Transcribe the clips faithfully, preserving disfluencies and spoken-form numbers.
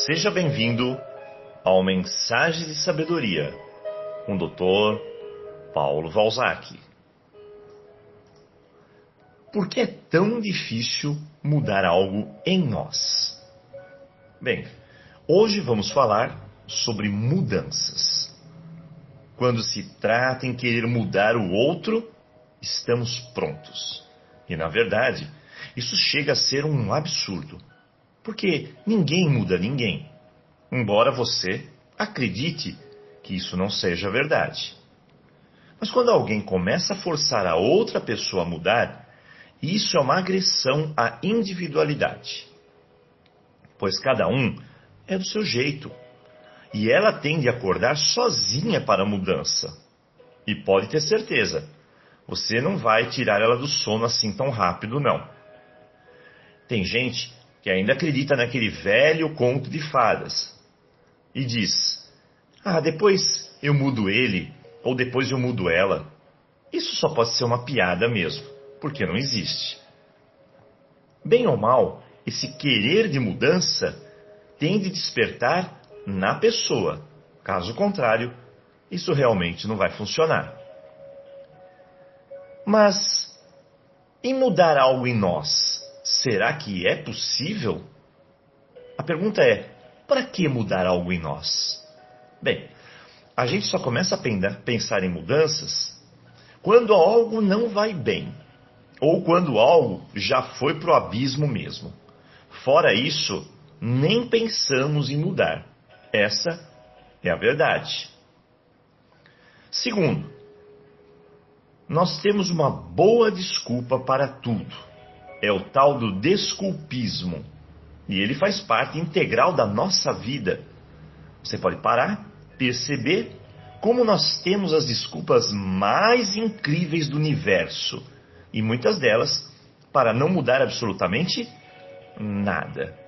Seja bem-vindo ao Mensagens de Sabedoria, com o doutor Paulo Valzac. Por que é tão difícil mudar algo em nós? Bem, hoje vamos falar sobre mudanças. Quando se trata em querer mudar o outro, estamos prontos. E, na verdade, isso chega a ser um absurdo. Porque ninguém muda ninguém, embora você acredite que isso não seja verdade. Mas quando alguém começa a forçar a outra pessoa a mudar, isso é uma agressão à individualidade. Pois cada um é do seu jeito, e ela tende a acordar sozinha para a mudança. E pode ter certeza, você não vai tirar ela do sono assim tão rápido, não. Tem gente que ainda acredita naquele velho conto de fadas e diz: ah, depois eu mudo ele, ou depois eu mudo ela. Isso só pode ser uma piada mesmo, porque não existe. Bem ou mal, esse querer de mudança tem de despertar na pessoa. Caso contrário, isso realmente não vai funcionar. Mas, em mudar algo em nós, será que é possível? A pergunta é, para que mudar algo em nós? Bem, a gente só começa a pensar em mudanças quando algo não vai bem, ou quando algo já foi para o abismo mesmo. Fora isso, nem pensamos em mudar. Essa é a verdade. Segundo, nós temos uma boa desculpa para tudo. É o tal do desculpismo. E ele faz parte integral da nossa vida. Você pode parar, perceber como nós temos as desculpas mais incríveis do universo. E muitas delas para não mudar absolutamente nada.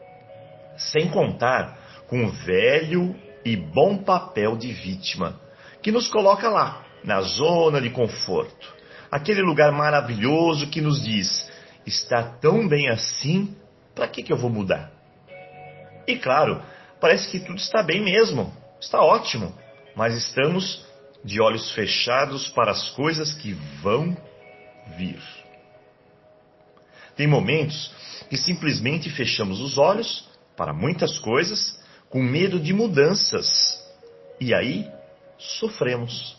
Sem contar com o velho e bom papel de vítima, que nos coloca lá, na zona de conforto. Aquele lugar maravilhoso que nos diz: está tão bem assim, para que que eu vou mudar? E claro, parece que tudo está bem mesmo, está ótimo, mas estamos de olhos fechados para as coisas que vão vir. Tem momentos que simplesmente fechamos os olhos para muitas coisas com medo de mudanças, e aí sofremos.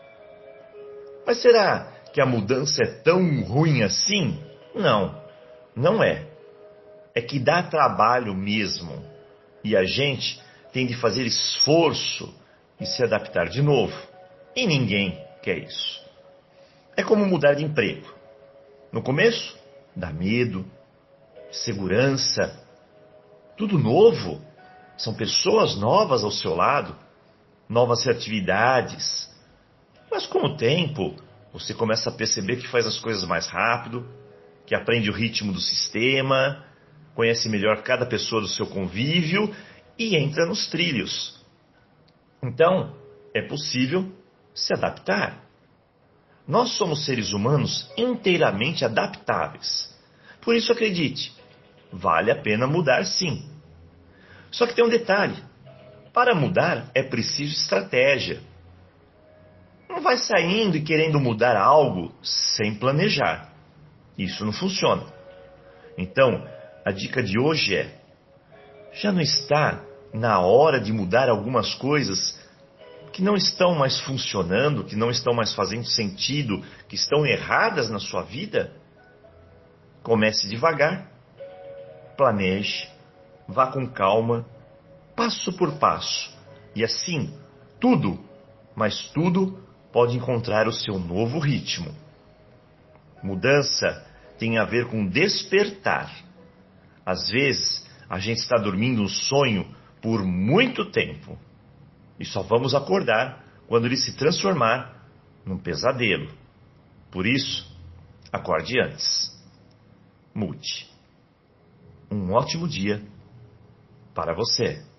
Mas será que a mudança é tão ruim assim? Não, não é. É que dá trabalho mesmo. E a gente tem de fazer esforço e se adaptar de novo. E ninguém quer isso. É como mudar de emprego. No começo, dá medo, segurança, tudo novo. São pessoas novas ao seu lado, novas atividades. Mas com o tempo, você começa a perceber que faz as coisas mais rápido, que aprende o ritmo do sistema, conhece melhor cada pessoa do seu convívio e entra nos trilhos. Então, é possível se adaptar. Nós somos seres humanos inteiramente adaptáveis. Por isso, acredite, vale a pena mudar sim. Só que tem um detalhe. Para mudar é preciso estratégia. Não vai saindo e querendo mudar algo sem planejar. Isso não funciona. Então, a dica de hoje é: já não está na hora de mudar algumas coisas que não estão mais funcionando, que não estão mais fazendo sentido, que estão erradas na sua vida? Comece devagar, planeje, vá com calma, passo por passo. E assim, tudo, mas tudo pode encontrar o seu novo ritmo. Mudança tem a ver com despertar. Às vezes, a gente está dormindo um sonho por muito tempo. E só vamos acordar quando ele se transformar num pesadelo. Por isso, acorde antes. Mude. Um ótimo dia para você.